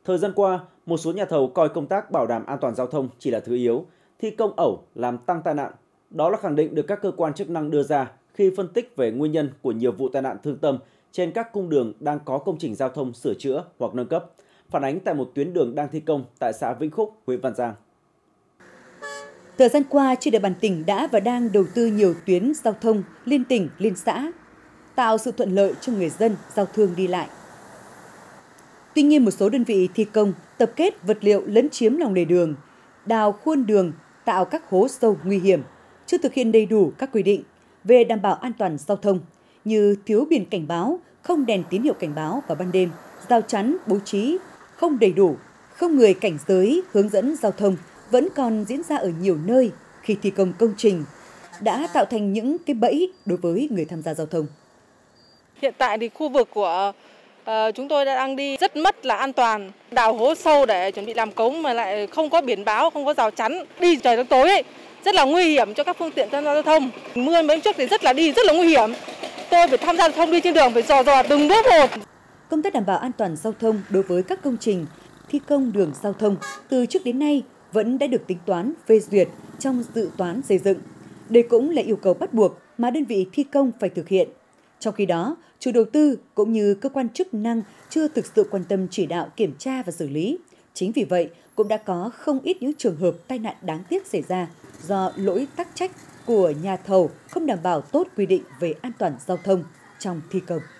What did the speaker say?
Thời gian qua, một số nhà thầu coi công tác bảo đảm an toàn giao thông chỉ là thứ yếu, thi công ẩu làm tăng tai nạn. Đó là khẳng định được các cơ quan chức năng đưa ra khi phân tích về nguyên nhân của nhiều vụ tai nạn thương tâm trên các cung đường đang có công trình giao thông sửa chữa hoặc nâng cấp, phản ánh tại một tuyến đường đang thi công tại xã Vĩnh Khúc, huyện Văn Giang. Thời gian qua, trên địa bàn tỉnh đã và đang đầu tư nhiều tuyến giao thông liên tỉnh, liên xã, tạo sự thuận lợi cho người dân giao thương đi lại. Tuy nhiên, một số đơn vị thi công tập kết vật liệu lấn chiếm lòng lề đường, đào khuôn đường, tạo các hố sâu nguy hiểm, chưa thực hiện đầy đủ các quy định về đảm bảo an toàn giao thông như thiếu biển cảnh báo, không đèn tín hiệu cảnh báo vào ban đêm, rào chắn bố trí không đầy đủ, không người cảnh giới hướng dẫn giao thông vẫn còn diễn ra ở nhiều nơi khi thi công công trình, đã tạo thành những cái bẫy đối với người tham gia giao thông. Hiện tại thì khu vực của chúng tôi đang đi rất mất là an toàn, đào hố sâu để chuẩn bị làm cống mà lại không có biển báo, không có rào chắn, đi trời đến tối ấy, rất là nguy hiểm cho các phương tiện tham gia giao thông. Mưa mấy trước thì rất là nguy hiểm. Tôi phải tham gia giao thông đi trên đường phải dò từng bước một. Công tác đảm bảo an toàn giao thông đối với các công trình thi công đường giao thông từ trước đến nay vẫn đã được tính toán phê duyệt trong dự toán xây dựng. Đây cũng là yêu cầu bắt buộc mà đơn vị thi công phải thực hiện. Trong khi đó, chủ đầu tư cũng như cơ quan chức năng chưa thực sự quan tâm chỉ đạo kiểm tra và xử lý. Chính vì vậy, cũng đã có không ít những trường hợp tai nạn đáng tiếc xảy ra do lỗi tắc trách của nhà thầu không đảm bảo tốt quy định về an toàn giao thông trong thi công.